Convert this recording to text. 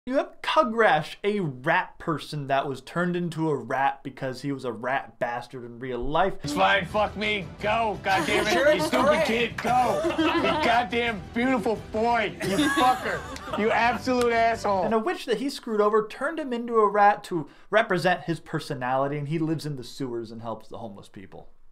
You have Kugrash, a rat person that was turned into a rat because he was a rat bastard in real life. It's fine, fuck me, go, goddamn it, you stupid kid, go. You goddamn beautiful boy, you fucker, you absolute asshole. And a witch that he screwed over turned him into a rat to represent his personality, and he lives in the sewers and helps the homeless people.